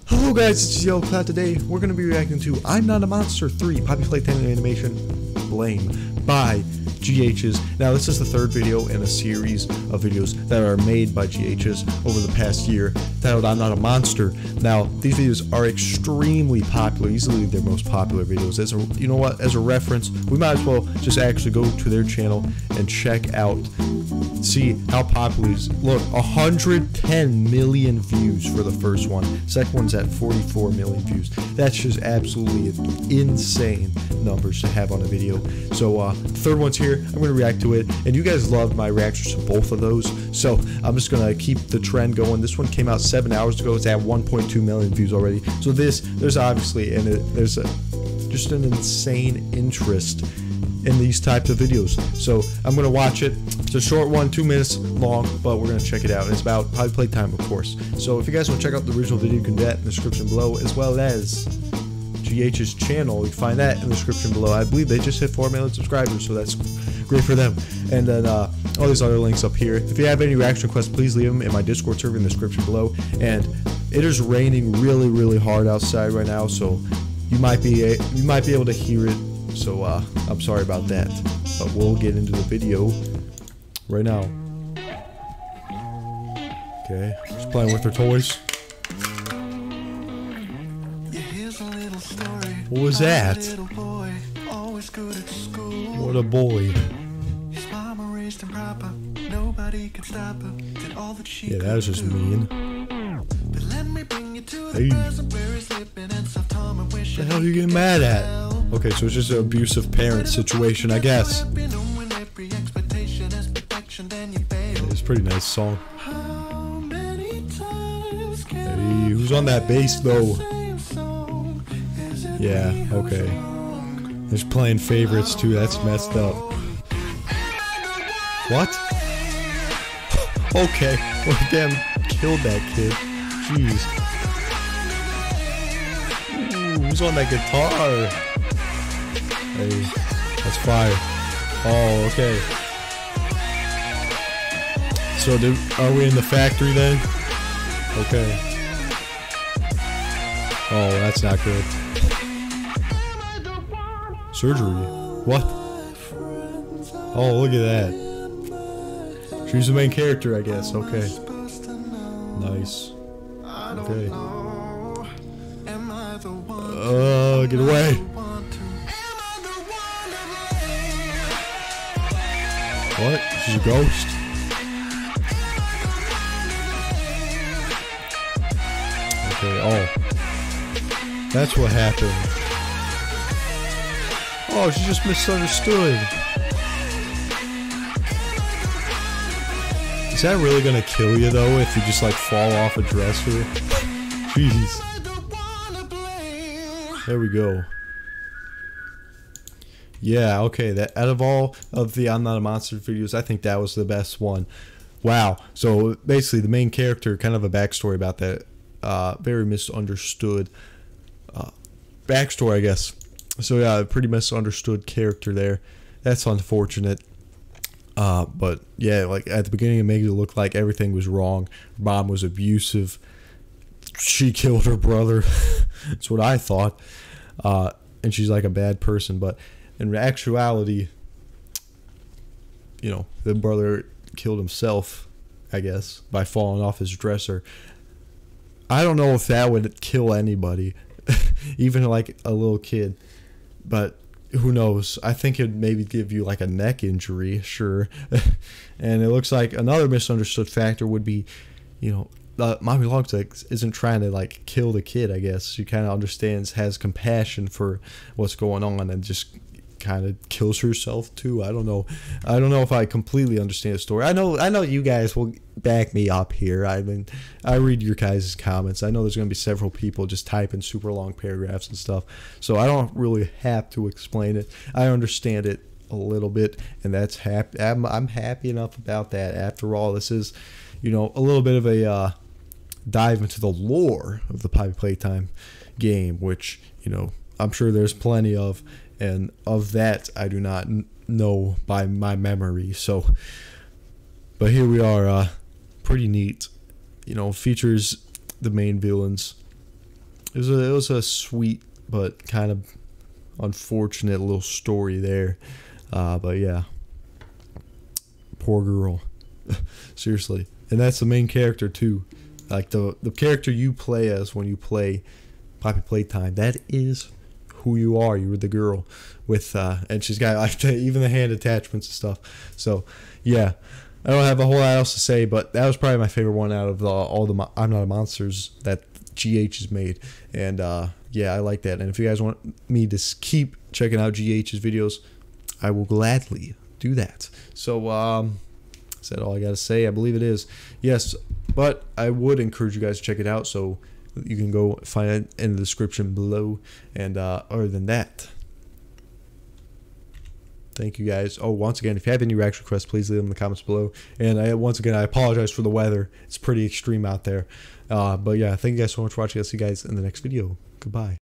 Hello guys, it's Yellow Cloud. Today we're going to be reacting to I'm Not a Monster 3 Poppy Playtime Animation Blame by GH's. Now this is the third video in a series of videos that are made by GH's over the past year titled I'm Not a Monster. Now these videos are extremely popular, easily their most popular videos. As a, you know what, as a reference, we might as well just actually go to their channel and check out, see how popular it is. Look, 110 million views for the first one. Second one's at 44 million views. That's just absolutely insane numbers to have on a video. So third one's here. I'm going to react to it, and you guys loved my reactions to both of those, so I'm just going to keep the trend going. This one came out 7 hours ago. It's at 1.2 million views already. So there's obviously, and there's just an insane interest in these types of videos. So I'm going to watch it. It's a short one, 2 minutes long, but we're going to check it out. And it's about Poppy Playtime, of course. So if you guys want to check out the original video, you can do that in the description below, as well as GH's channel. You can find that in the description below. I believe they just hit 4 million subscribers, so that's great for them. And then all these other links up here. If you have any reaction requests, please leave them in my Discord server in the description below. And it is raining really, really hard outside right now, so you might be able to hear it. So I'm sorry about that, but we'll get into the video right now. Okay, she's playing with her toys. What was that? What a boy. Yeah, that was just mean. Hey. What the hell are you getting mad at? Okay, so it's just an abusive parent situation, I guess. It's a pretty nice song. Hey, who's on that bass though? Yeah, okay. There's playing favorites too, that's messed up. What? Okay, well damn, killed that kid. Jeez. Ooh, who's on that guitar? Hey, that's fire. Oh, okay. So are we in the factory then? Okay. Oh, that's not good. Surgery? What? Oh, look at that. She's the main character, I guess. Okay. Nice. Okay. Get away. What? She's a ghost? Okay, oh. That's what happened. Oh, she just misunderstood. Is that really gonna kill you though if you just like fall off a dresser? Jeez. There we go. Yeah, okay, that out of all of the I'm Not a Monster videos, I think that was the best one. Wow. So basically the main character, kind of a backstory about that, very misunderstood backstory, I guess. So yeah, a pretty misunderstood character there. That's unfortunate. But yeah, like at the beginning it made it look like everything was wrong. Her mom was abusive. She killed her brother. That's what I thought. And she's like a bad person, but in actuality, you know, the brother killed himself, I guess, by falling off his dresser. I don't know if that would kill anybody, even like a little kid, but who knows? I think it'd maybe give you like a neck injury, sure. And it looks like another misunderstood factor would be, you know, Mommy Longlegs isn't trying to like kill the kid, I guess. She kind of understands, has compassion for what's going on, and just kind of kills herself too. I don't know if I completely understand the story. I know you guys will back me up here. I mean, I read your guys' comments. I know there's going to be several people just typing super long paragraphs and stuff, so I don't really have to explain it. I understand it a little bit, and that's happy. I'm happy enough about that. After all, this is, you know, a little bit of a dive into the lore of the Poppy Playtime game, which, you know, I'm sure there's plenty of, and of that I do not know by my memory. So, but here we are, pretty neat. You know, features the main villains it was a sweet but kind of unfortunate little story there. But yeah, poor girl. Seriously. And that's the main character too. Like the character you play as when you play Poppy Playtime, that is who you are. You're the girl with and she's got like even the hand attachments and stuff. So yeah, I don't have a whole lot else to say, but that was probably my favorite one out of all the I'm Not a Monsters that GH has made. And yeah, I like that. And if you guys want me to keep checking out GH's videos, I will gladly do that. So is that all I gotta say? I believe it is. Yes, but I would encourage you guys to check it out, so you can go find it in the description below. And other than that, thank you guys. Oh, once again, if you have any reaction requests, please leave them in the comments below. And once again, I apologize for the weather. It's pretty extreme out there. But yeah, thank you guys so much for watching. I'll see you guys in the next video. Goodbye.